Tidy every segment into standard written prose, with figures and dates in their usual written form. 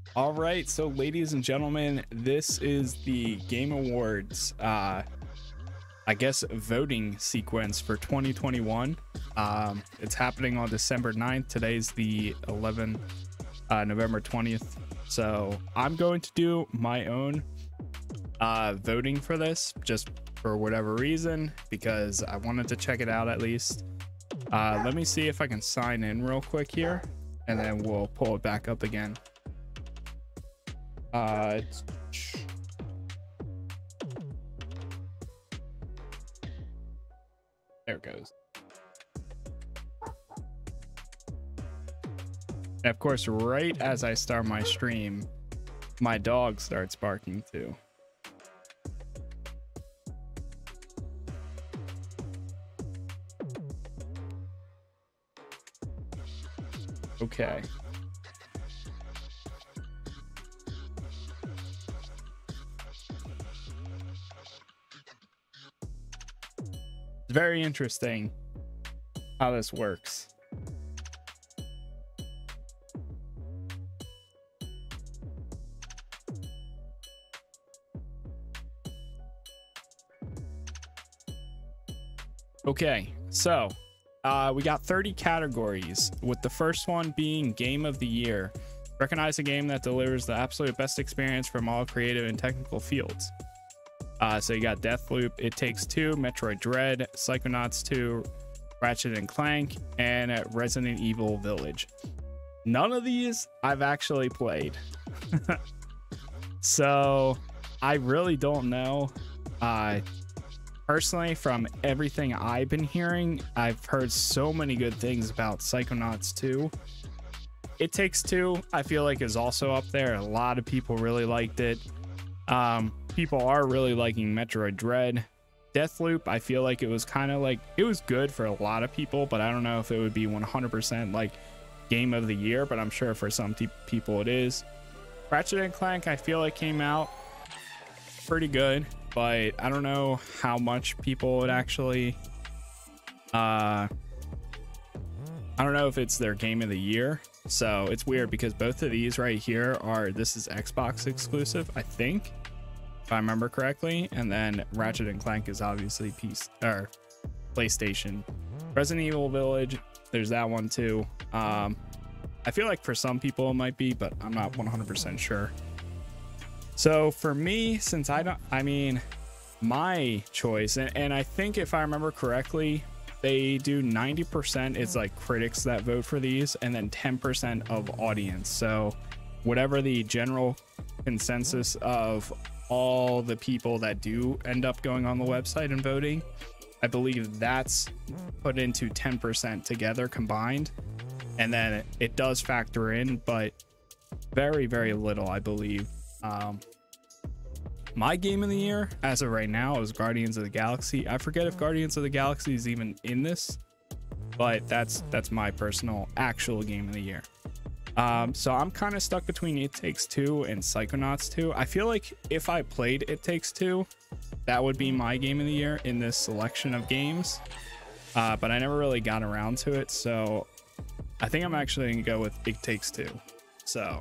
All right, so ladies and gentlemen, this is the Game Awards, I guess, voting sequence for 2021. It's happening on December 9th. Today's the 11th, November 20th. So I'm going to do my own voting for this, just for whatever reason, because I wanted to check it out at least. Let me see if I can sign in real quick here, and then we'll pull it back up again. There it goes. And of course, right as I start my stream, my dog starts barking too. Okay. It's very interesting how this works. Okay, so we got 30 categories, with the first one being Game of the Year. Recognize a game that delivers the absolute best experience from all creative and technical fields. So you got Deathloop, It Takes Two, Metroid Dread, Psychonauts 2, Ratchet and Clank, and Resident Evil Village. None of these I've actually played. So I really don't know. Personally, from everything I've been hearing, I've heard so many good things about Psychonauts 2. It Takes Two, I feel like, is also up there. A lot of people really liked it. People are really liking Metroid Dread. Deathloop, I feel like it was kind of like, it was good for a lot of people, but I don't know if it would be 100% like Game of the Year, but I'm sure for some people it is. Ratchet and Clank, I feel like came out pretty good, but I don't know how much people would actually, I don't know if it's their Game of the Year. So it's weird because both of these right here this is Xbox exclusive, I think, if I remember correctly, and then Ratchet and Clank is obviously PlayStation. Resident Evil Village, there's that one too. I feel like for some people it might be, but I'm not 100% sure. So for me, since my choice, and I think if I remember correctly, they do 90%, it's like critics that vote for these, and then 10% of audience. So whatever the general consensus of all the people that do end up going on the website and voting, I believe that's put into 10% together combined, and then it does factor in, but very, very little, I believe. My Game of the Year as of right now is Guardians of the Galaxy. I forget if Guardians of the Galaxy is even in this, but that's my personal actual Game of the Year. So I'm kind of stuck between It Takes Two and Psychonauts 2. I feel like if I played It Takes Two, that would be my Game of the Year in this selection of games, but I never really got around to it, so I think I'm actually gonna go with It Takes Two. So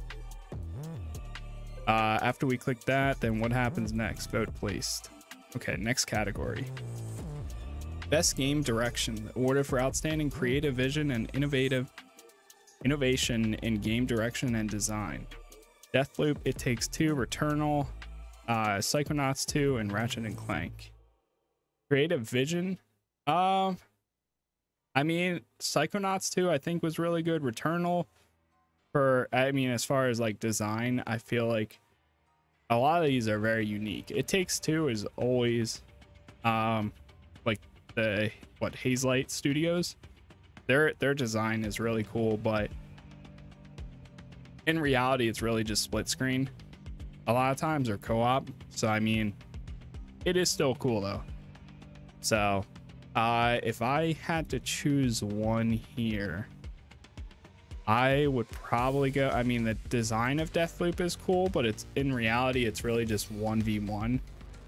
after we click that, then what happens next? Vote placed. Okay, next category. Best Game Direction. The order for outstanding creative vision and innovation in game direction and design. Deathloop, It Takes Two, Returnal, Psychonauts 2, and Ratchet and Clank. Creative vision. I mean, Psychonauts 2 I think was really good. Returnal, as far as like design, I feel like a lot of these are very unique. It Takes Two is always like the Hazelight Studios. Their design is really cool, but in reality it's really just split screen a lot of times, or co-op. So I mean, it is still cool though. So if I had to choose one here, I would probably go, I mean, the design of Deathloop is cool, but it's in reality it's really just 1v1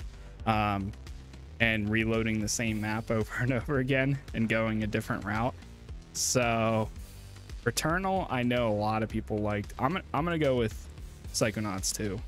and reloading the same map over and over again and going a different route. So Returnal, I know a lot of people liked. I'm gonna go with Psychonauts 2.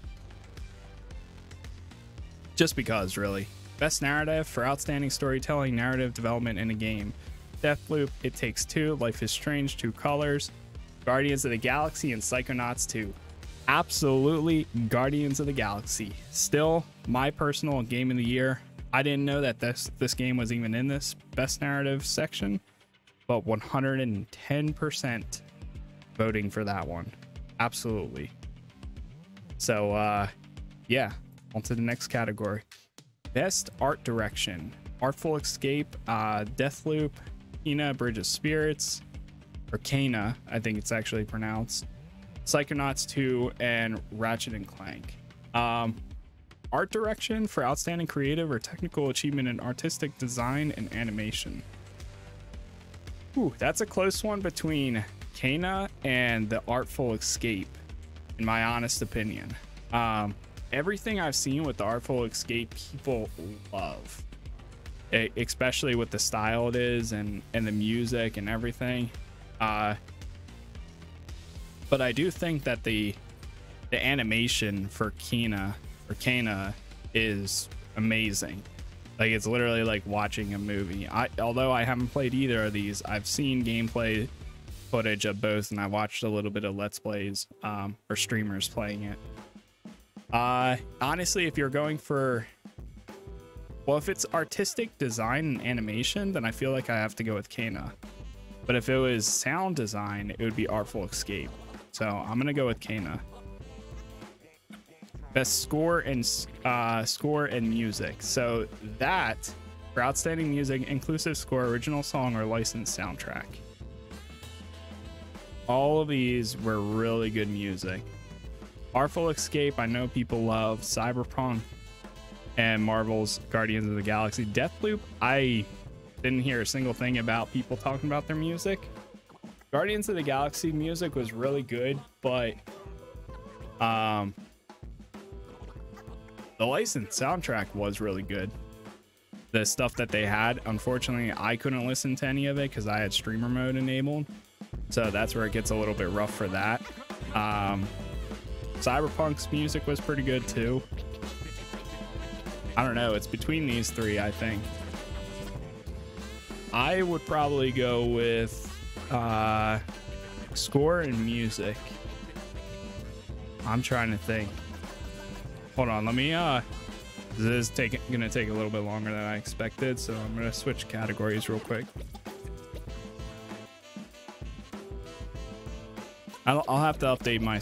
Just because, really. Best narrative for outstanding storytelling, narrative development in a game. Deathloop, It Takes Two, Life is Strange, Two Colors, Guardians of the Galaxy, and Psychonauts 2. Absolutely Guardians of the Galaxy. Still my personal game of the year. I didn't know that this game was even in this best narrative section, but 110% voting for that one. Absolutely. So yeah, on to the next category. Best art direction. Artful Escape, Deathloop, Kena, Bridge of Spirits, or Kena, I think it's actually pronounced, Psychonauts 2, and Ratchet and Clank. Art direction for outstanding creative or technical achievement in artistic design and animation. Ooh, that's a close one between Kena and the Artful Escape, in my honest opinion. Everything I've seen with the Artful Escape, people love, especially with the style it is and the music and everything. But I do think that the animation for Kena is amazing. Like, it's literally like watching a movie. Although I haven't played either of these, I've seen gameplay footage of both, and I watched a little bit of Let's Plays or streamers playing it. Honestly, if you're going for, well, if it's artistic design and animation, then I feel like I have to go with Kena. But if it was sound design, it would be Artful Escape. So I'm gonna go with Kena. Best score and music. So that, for outstanding music, inclusive score, original song, or licensed soundtrack. All of these were really good music. Artful Escape, I know people love. Cyberpunk and Marvel's Guardians of the Galaxy. Deathloop, I didn't hear a single thing about people talking about their music. Guardians of the Galaxy music was really good, but the licensed soundtrack was really good. The stuff that they had, unfortunately, I couldn't listen to any of it because I had streamer mode enabled. So that's where it gets a little bit rough for that. Cyberpunk's music was pretty good too. I don't know, it's between these three, I think. I would probably go with score and music. I'm trying to think. Hold on, let me this is gonna take a little bit longer than I expected, so I'm gonna switch categories real quick. I'll have to update my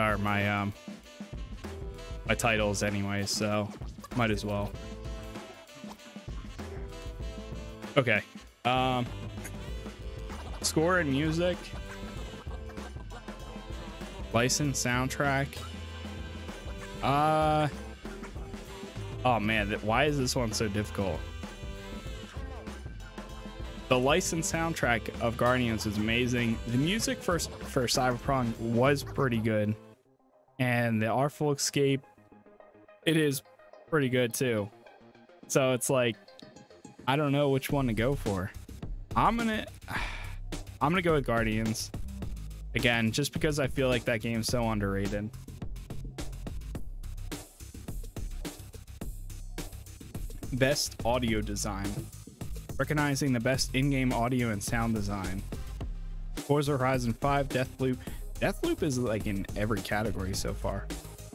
my titles anyway, so might as well. Okay. Score and music. Licensed soundtrack. Oh man, why is this one so difficult? The licensed soundtrack of Guardians is amazing. The music for Cyberpunk was pretty good, and the Artful Escape, it is pretty good too. So it's like, I don't know which one to go for. I'm gonna go with Guardians again, just because I feel like that game's so underrated. Best audio design. Recognizing the best in-game audio and sound design. Forza Horizon 5, Deathloop. Deathloop is like in every category so far.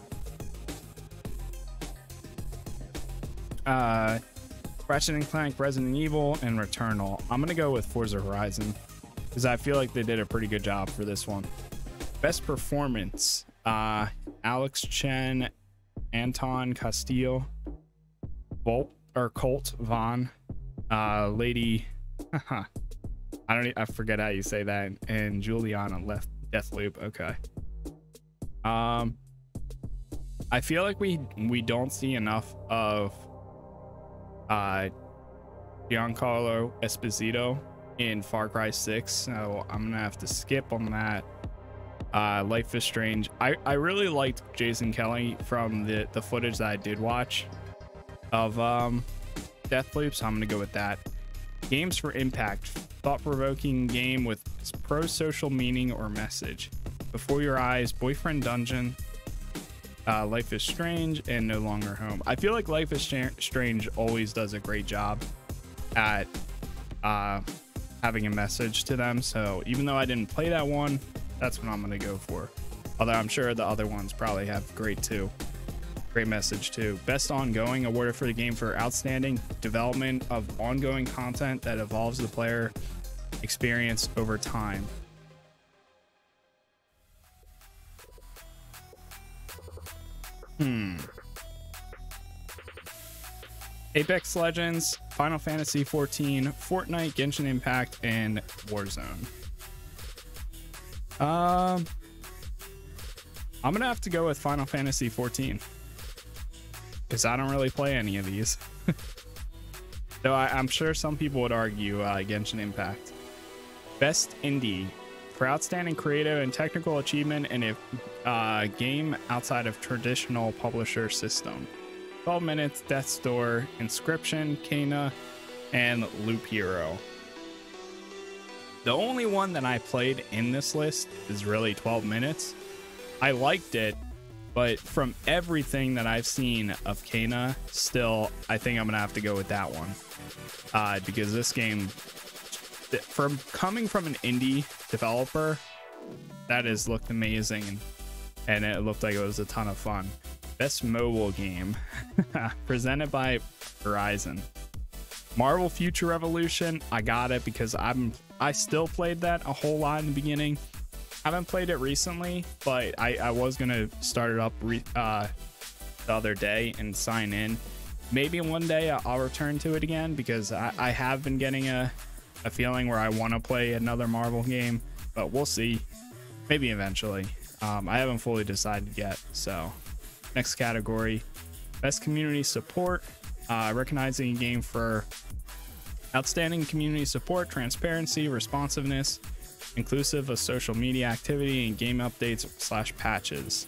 Ratchet and Clank, Resident Evil, and Returnal. I'm gonna go with Forza Horizon because I feel like they did a pretty good job for this one. Best performance. Alex Chen, Anton Castillo, Colt Vaughn, Lady, I forget how you say that, and Juliana left Deathloop. Okay. I feel like we don't see enough of Giancarlo Esposito in Far Cry 6, so I'm gonna have to skip on that. Life is Strange. I really liked Jason Kelly from the footage that I did watch of Deathloop, so I'm gonna go with that. Games for Impact. Thought-provoking game with is pro-social meaning or message. Before Your Eyes, Boyfriend Dungeon, Life is Strange, and No Longer Home. I feel like Life is Strange always does a great job at having a message to them. So even though I didn't play that one, that's what I'm going to go for. Although I'm sure the other ones probably have great message too. Best Ongoing, awarded for the game for outstanding development of ongoing content that evolves the player experience over time. Apex Legends, Final Fantasy 14, Fortnite, Genshin Impact, and Warzone. I'm gonna have to go with Final Fantasy 14 because I don't really play any of these. Though I'm sure some people would argue Genshin Impact. Best Indie, for outstanding creative and technical achievement in a game outside of traditional publisher system. 12 Minutes, Death's Door, Inscription, Kena, and Loop Hero. The only one that I played in this list is really 12 Minutes. I liked it, but from everything that I've seen of Kena, still, I think I'm going to have to go with that one. Because this game, coming from an indie developer, that has looked amazing, and it looked like it was a ton of fun. Best mobile game, presented by Horizon. Marvel Future Revolution, I got it because I still played that a whole lot in the beginning. Haven't played it recently, but I was gonna start it up the other day and sign in. Maybe one day I'll return to it again because I have been getting a feeling where I want to play another Marvel game, but we'll see. Maybe eventually. I haven't fully decided yet. So next category, best community support, recognizing a game for outstanding community support, transparency, responsiveness, inclusive of social media activity, and game updates / patches.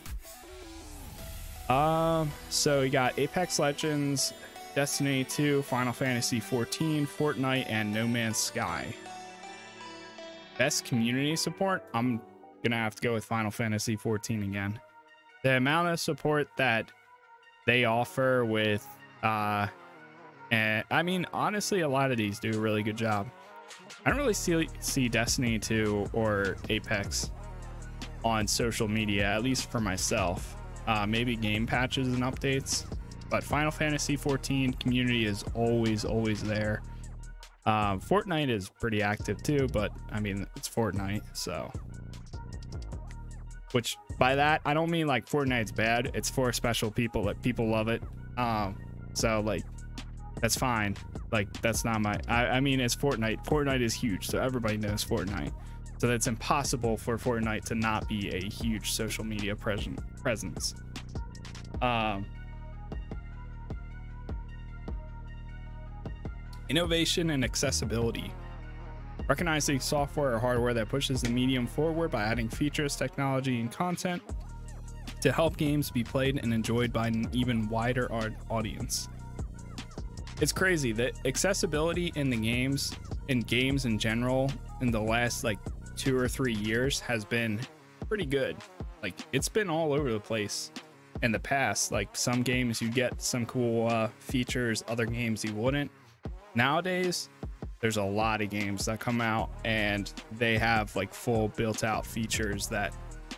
So we got Apex Legends, Destiny 2, Final Fantasy 14, Fortnite, and No Man's Sky. Best community support, I'm gonna have to go with Final Fantasy 14 again. The amount of support that they offer with and I mean, honestly, a lot of these do a really good job. I don't really see Destiny 2 or Apex on social media, at least for myself. Maybe game patches and updates, but Final Fantasy 14 community is always there. Fortnite is pretty active too, but I mean, it's Fortnite, so. Which by that, I don't mean like Fortnite's bad. It's for special people, that people love it. So like, that's fine. Like, that's not my, I mean, it's Fortnite. Fortnite is huge, so everybody knows Fortnite. So that's impossible for Fortnite to not be a huge social media presence. Innovation and accessibility. Recognizing software or hardware that pushes the medium forward by adding features, technology, and content to help games be played and enjoyed by an even wider audience. It's crazy that accessibility in the games in general in the last like 2 or 3 years has been pretty good. Like, it's been all over the place in the past. Like, some games you get some cool features, other games you wouldn't. Nowadays, there's a lot of games that come out and they have like full built out features that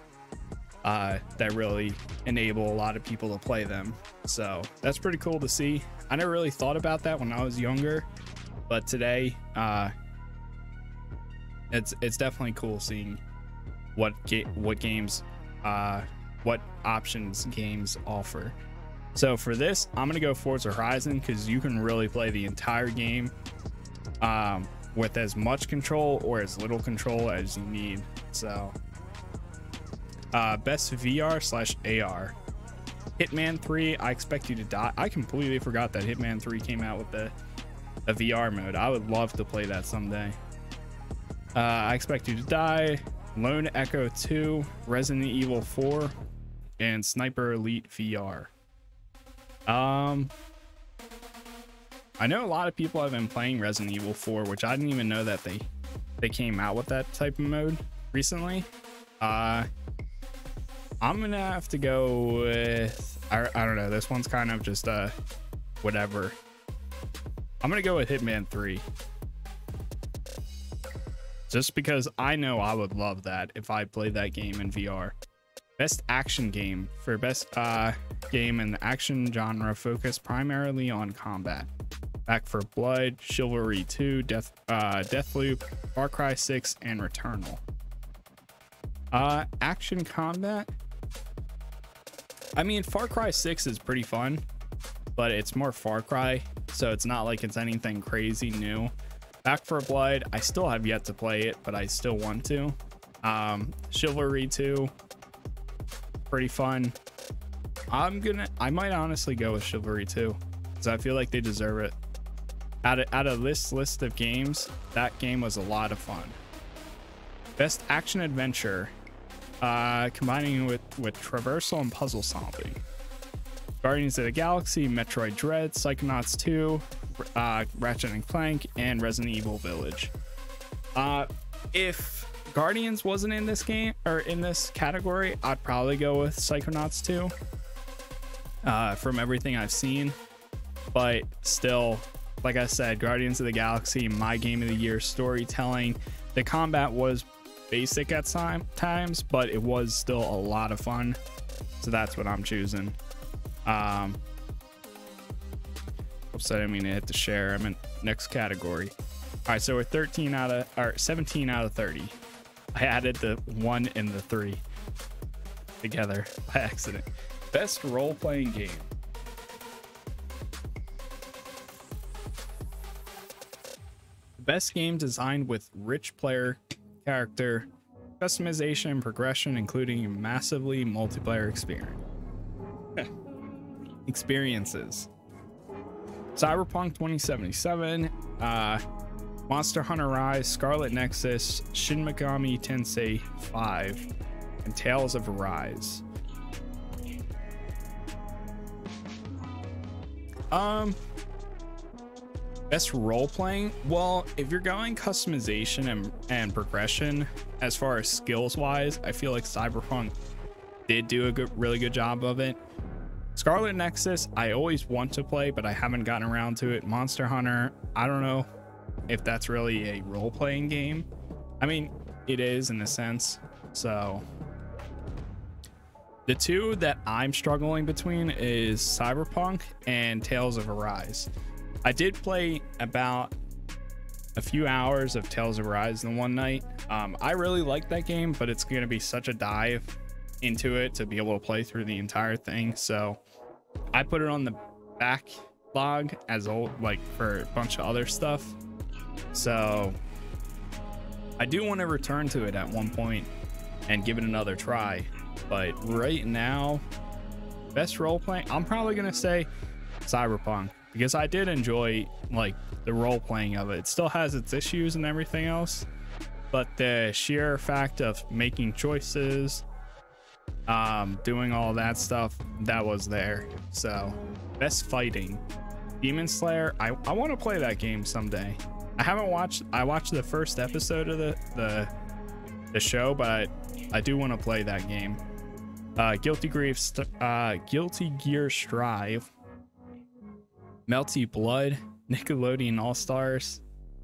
really enable a lot of people to play them. So that's pretty cool to see. I never really thought about that when I was younger, but today it's definitely cool seeing what options games offer. So for this, I'm gonna go Forza Horizon because you can really play the entire game with as much control or as little control as you need. So best VR / AR. Hitman 3, I Expect You to Die. I completely forgot that Hitman 3 came out with a VR mode. I would love to play that someday. I Expect You to Die, Lone Echo 2, Resident Evil 4, and Sniper Elite VR. I know a lot of people have been playing Resident Evil 4, which I didn't even know that they they came out with that type of mode recently. I'm gonna have to go with I don't know, this one's kind of just whatever. I'm gonna go with Hitman 3, just because I know I would love that if I played that game in VR. Best action game. For best game in the action genre focused primarily on combat: Back 4 Blood, Chivalry 2, Deathloop, Far Cry 6, and Returnal. Action combat, I mean, Far Cry 6 is pretty fun, but it's more Far Cry, so it's not like it's anything crazy new. Back 4 Blood, I still have yet to play it, but I still want to. Chivalry 2, pretty fun. I might honestly go with Chivalry 2, because I feel like they deserve it. Out of this list of games, that game was a lot of fun. Best action adventure, combining with traversal and puzzle solving: Guardians of the Galaxy, Metroid Dread, Psychonauts 2, Ratchet and Clank, and Resident Evil Village. If Guardians wasn't in this game or in this category, I'd probably go with Psychonauts 2, from everything I've seen. But still, like I said, Guardians of the Galaxy, my game of the year. Storytelling, the combat was basic at times, but it was still a lot of fun, so that's what I'm choosing. Oops, I didn't mean to hit the share. I'm in next category. All right, so we're 17 out of 30. I added the 1 and the 3 together by accident. Best role-playing game. Best game designed with rich player character customization and progression, including a massively multiplayer experiences. Cyberpunk 2077, Monster Hunter Rise, Scarlet Nexus, Shin Megami Tensei 5, and Tales of Arise. Best role-playing, well, if you're going customization and progression as far as skills wise, I feel like Cyberpunk did do a really good job of it. Scarlet Nexus, I always want to play, but I haven't gotten around to it. Monster Hunter, I don't know if that's really a role-playing game. I mean, it is in a sense. So the two that I'm struggling between is Cyberpunk and Tales of Arise. I did play about a few hours of Tales of Arise in one night. I really like that game, but it's going to be such a dive into it to be able to play through the entire thing. So I put it on the backlog as like for a bunch of other stuff. So I do want to return to it at one point and give it another try. But right now, best role playing, I'm probably going to say Cyberpunk, because I did enjoy like the role playing of it. It still has its issues and everything else, but the sheer fact of making choices, doing all that stuff, that was there. So best fighting, Demon Slayer, I want to play that game someday. I watched the first episode of the show, but I do want to play that game. Guilty Gear Strive, Melty Blood, Nickelodeon All-Stars,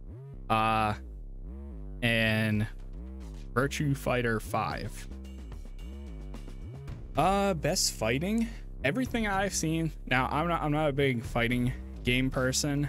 and Virtua Fighter 5. Best fighting, everything I've seen. Now I'm not a big fighting game person.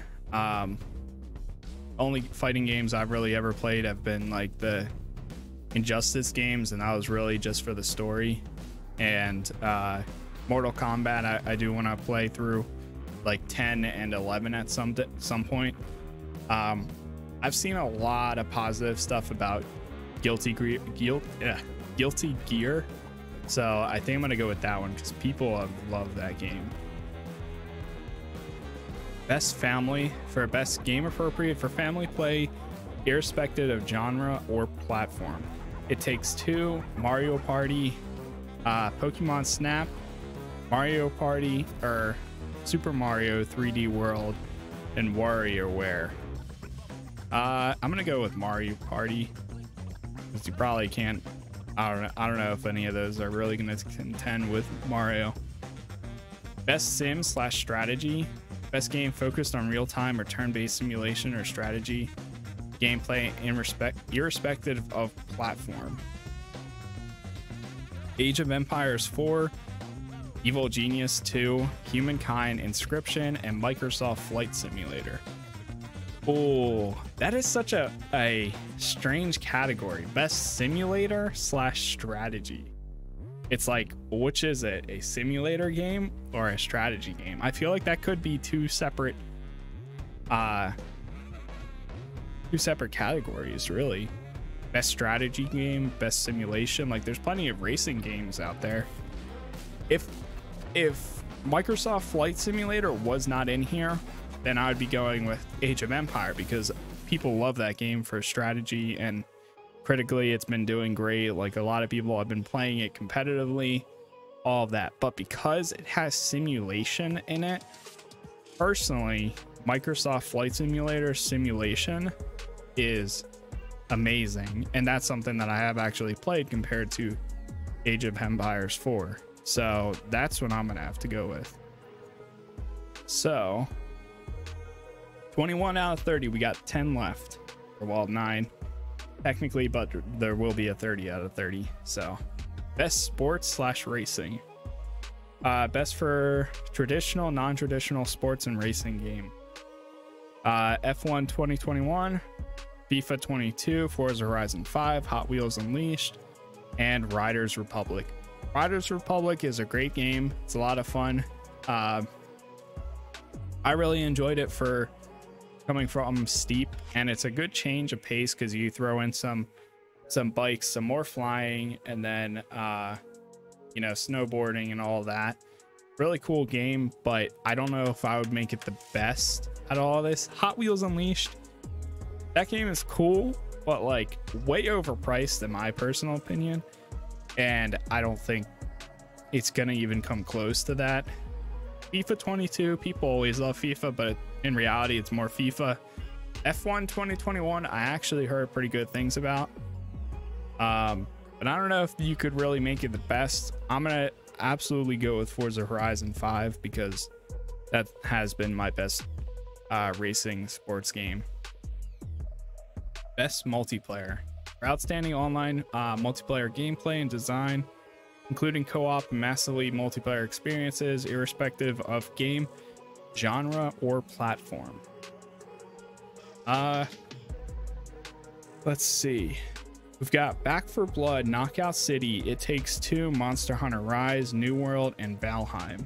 Only fighting games I've really ever played have been like the Injustice games, and that was really just for the story. And Mortal Kombat, I do want to play through like 10 and 11 at some point. I've seen a lot of positive stuff about Guilty Gear, so I think I'm gonna go with that one because people have loved that game. Best family, for best game appropriate for family play, irrespective of genre or platform: It Takes Two, Mario Party, Pokemon Snap, Mario Party, or Super Mario 3D World, and WarioWare. I'm gonna go with Mario Party, because you probably can't. I don't know if any of those are really gonna contend with Mario. Best sim slash strategy. Best game focused on real-time or turn-based simulation or strategy gameplay irrespective of platform. Age of Empires 4, Evil Genius 2, Humankind, Inscription, and Microsoft Flight Simulator. Oh, that is such a strange category. Best simulator slash strategy. It's like, which is it? A simulator game or a strategy game? I feel like that could be two separate categories, really. Best strategy game, best simulation. Like, there's plenty of racing games out there. If Microsoft Flight Simulator was not in here, then I would be going with Age of Empire, because people love that game for strategy, and critically it's been doing great. Like, a lot of people have been playing it competitively, all of that. But because it has simulation in it, personally, Microsoft Flight Simulator simulation is amazing, and that's something that I have actually played compared to Age of Empires 4. So that's what I'm gonna have to go with. So 21 out of 30, we got 10 left, or well, 9 technically, but there will be a 30 out of 30. So best sports slash racing. Best for traditional, non-traditional sports and racing game. F1 2021, FIFA 22, Forza Horizon 5, Hot Wheels Unleashed, and Riders Republic. Riders Republic is a great game. It's a lot of fun. I really enjoyed it for coming from Steep, and it's a good change of pace because you throw in some bikes, some more flying, and then you know, snowboarding and all that. Really cool game, but I don't know if I would make it the best at all this. Hot Wheels Unleashed, that game is cool, but like way overpriced in my personal opinion, and I don't think it's gonna even come close to that. FIFA 22, people always love FIFA, but in reality it's more FIFA. F1 2021, I actually heard pretty good things about, but I don't know if you could really make it the best. I'm gonna absolutely go with Forza Horizon 5 because that has been my best racing sports game. Best multiplayer. For outstanding online multiplayer gameplay and design, including co-op and massively multiplayer experiences, irrespective of game, genre, or platform. Let's see. We've got Back 4 Blood, Knockout City, It Takes Two, Monster Hunter Rise, New World, and Valheim.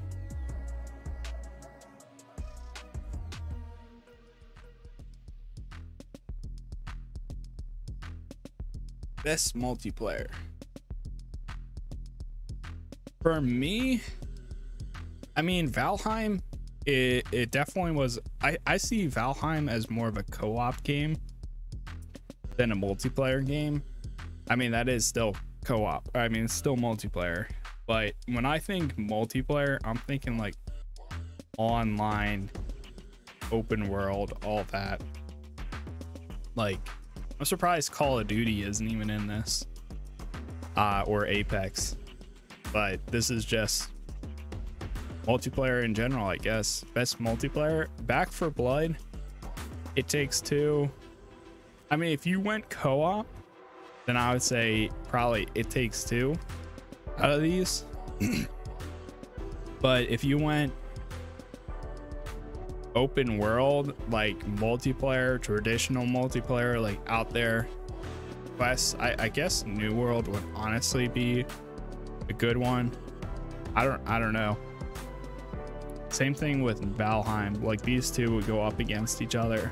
Best multiplayer. For me, I mean, Valheim, it definitely was. I see Valheim as more of a co-op game than a multiplayer game. I mean, that is still co-op. I mean, it's still multiplayer. But when I think multiplayer, I'm thinking like online, open world, all that. Like, I'm surprised Call of Duty isn't even in this, or Apex. But this is just multiplayer in general, I guess. Best multiplayer, Back 4 Blood, It Takes Two. I mean, if you went co-op, then I would say probably It Takes Two out of these. But if you went open world, like multiplayer, traditional multiplayer, like out there, Quest, I guess New World would honestly be a good one. I don't know. Same thing with Valheim. Like, these two would go up against each other.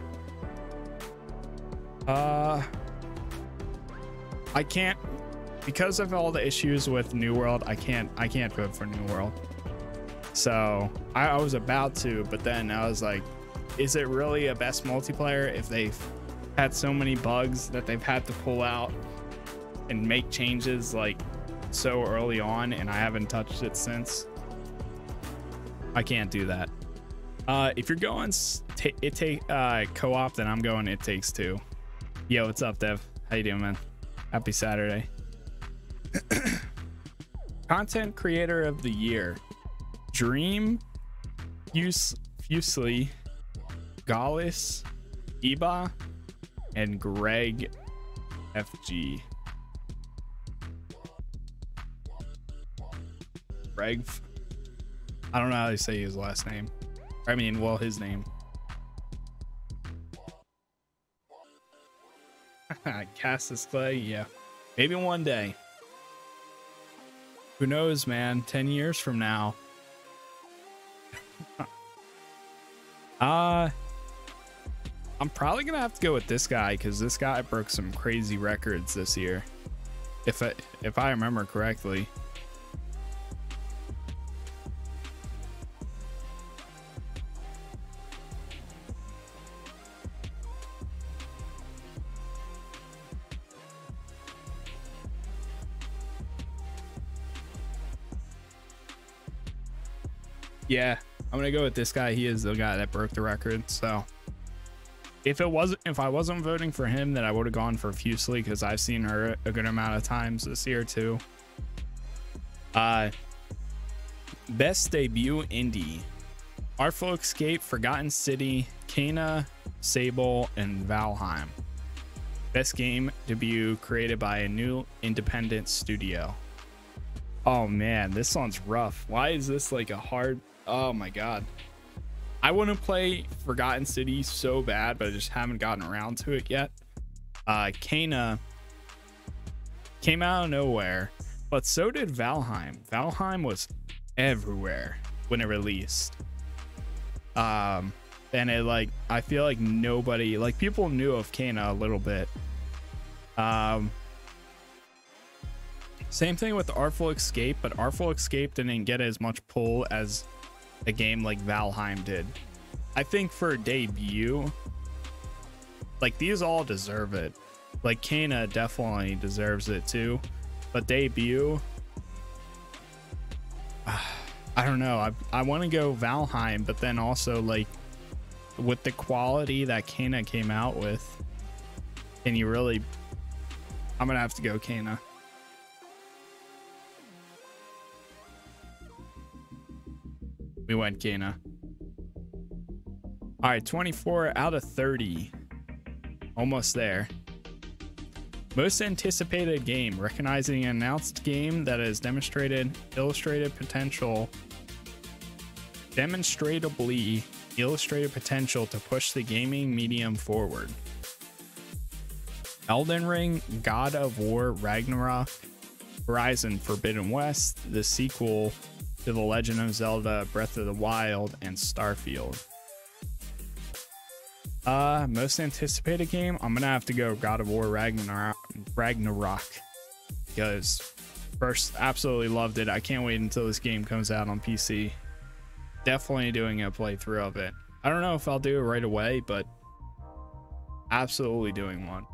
I can't, because of all the issues with New World, I can't vote for New World. So I was about to, but then I was like, is it really a best multiplayer if they've had so many bugs that they've had to pull out and make changes like so early on, and I haven't touched it since? I can't do that. If you're going co-op, then I'm going It Takes Two. Yo, what's up, Dev? How you doing, man? Happy Saturday. Content Creator of the Year: Dream, Fusely, Gaulis, Iba, and Greg FG. Greg, I don't know how to say his last name. I mean, well, his name. Cassius Clay, yeah. Maybe one day. Who knows, man? 10 years from now. I'm probably gonna have to go with this guy because this guy broke some crazy records this year, if I remember correctly. Yeah, I'm gonna go with this guy. He is the guy that broke the record. So if I wasn't voting for him, then I would have gone for Fusely because I've seen her a good amount of times this year too. Best debut indie: Artful Escape, Forgotten City, Kena, Sable, and Valheim. Best game debut created by a new independent studio. Oh man, this one's rough. Why is this like a hard? Oh my god, I want to play Forgotten City so bad, but I just haven't gotten around to it yet. Kena came out of nowhere, but so did Valheim. Valheim was everywhere when it released. And it, like, I feel like nobody, like, people knew of Kena a little bit. Same thing with Artful Escape, but Artful Escape didn't get as much pull as a game like Valheim did. I think for a debut, like, these all deserve it. Like, Kena definitely deserves it too, but debut, I don't know. I want to go Valheim, but then also, like, with the quality that Kena came out with, can you really? I'm gonna have to go Kena. We went Kena. All right, 24 out of 30. Almost there. Most anticipated game: recognizing an announced game that has demonstratably illustrated potential to push the gaming medium forward. Elden Ring, God of War Ragnarok, Horizon Forbidden West, the sequel to The Legend of Zelda Breath of the Wild, and Starfield. Most anticipated game, I'm gonna have to go God of War Ragnarok, because first, absolutely loved it. I can't wait until this game comes out on PC. Definitely doing a playthrough of it. I don't know if I'll do it right away, but absolutely doing one.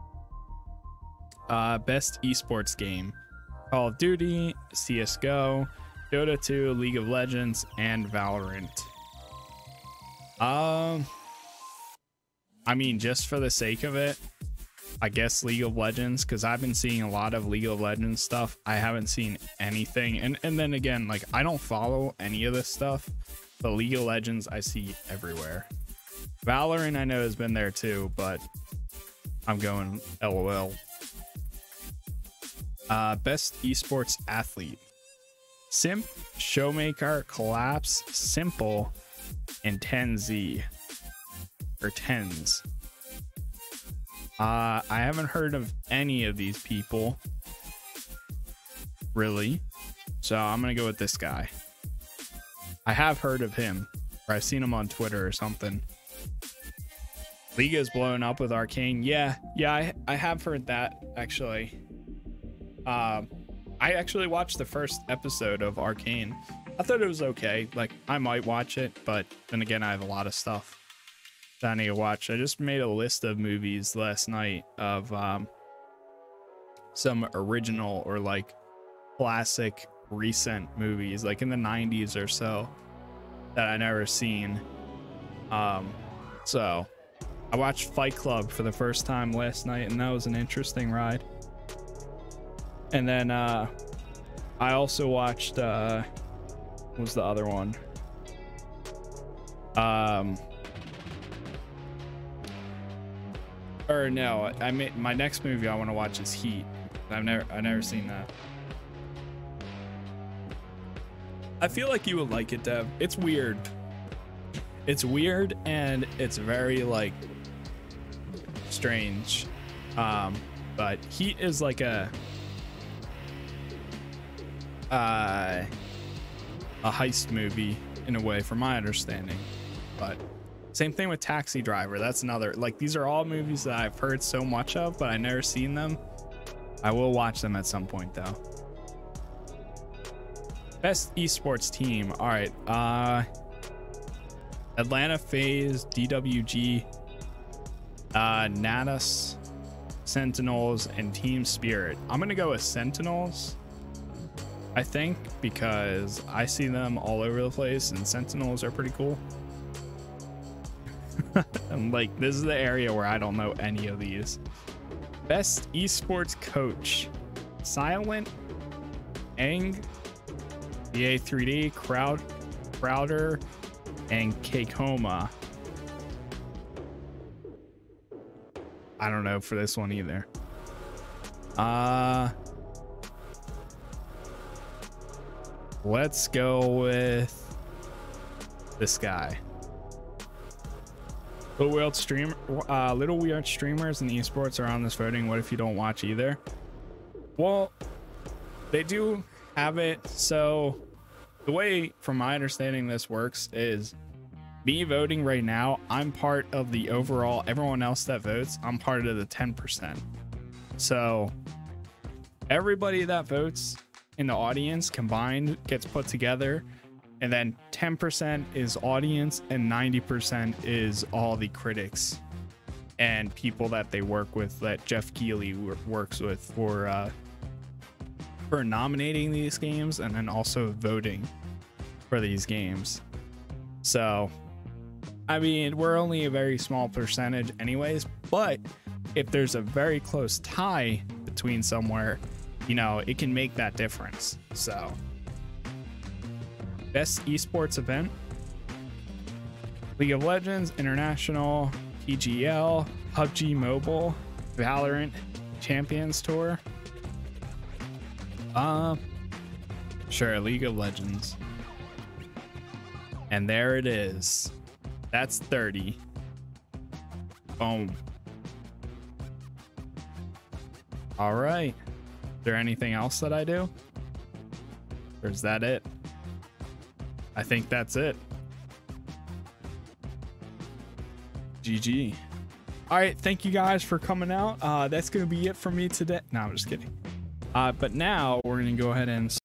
Best esports game: Call of Duty, CSGO, Dota 2, League of Legends, and Valorant. I mean, just for the sake of it, I guess League of Legends, because I've been seeing a lot of League of Legends stuff. I haven't seen anything, and then again, like, I don't follow any of this stuff, but League of Legends I see everywhere. Valorant I know has been there too, but I'm going LOL. Best esports athlete: Simp, Showmaker, Collapse, Simple, and 10Z. Or Tens. I haven't heard of any of these people, really, so I'm gonna go with this guy. I have heard of him, or I've seen him on Twitter or something. League is blowing up with Arcane. Yeah, I have heard that, actually. I actually watched the first episode of Arcane. I thought it was okay. Like, I might watch it, but then again, I have a lot of stuff that I need to watch. I just made a list of movies last night of some original or like classic recent movies, like in the 90s or so, that I never seen. So I watched Fight Club for the first time last night, and that was an interesting ride. And then I also watched what was the other one? Or no, I made my next movie I want to watch is Heat. I've never seen that. I feel like you would like it, Dev. It's weird. It's weird and it's very like strange. But Heat is like a heist movie in a way, from my understanding. But same thing with Taxi Driver. That's another, like, these are all movies that I've heard so much of, but I never seen them. I will watch them at some point though. Best esports team. All right. Atlanta FaZe, DWG, Natus, Sentinels, and Team Spirit. I'm gonna go with Sentinels, I think, because I see them all over the place, and Sentinels are pretty cool. I'm like, this is the area where I don't know any of these. Best esports coach. Silent, Eng, EA3D, Crowder, and Kakoma. I don't know for this one either. Let's go with this guy. Little Weird streamers and esports are on this voting. What if you don't watch either? Well, they do have it. So the way, from my understanding, this works is me voting right now. I'm part of the overall, everyone else that votes, I'm part of the 10%. So everybody that votes in the audience combined gets put together, and then 10% is audience and 90% is all the critics and people that they work with, that Jeff Keighley works with for nominating these games and then also voting for these games. So I mean, we're only a very small percentage anyways, but if there's a very close tie between somewhere, you know, it can make that difference. So best esports event: League of Legends, International, PGL, PUBG Mobile, Valorant, Champions Tour. Sure, League of Legends. And there it is. That's 30. Boom. All right. Is there anything else that I do? Or is that it? I think that's it. GG. All right, thank you guys for coming out. That's gonna be it for me today. No, I'm just kidding. But now we're gonna go ahead and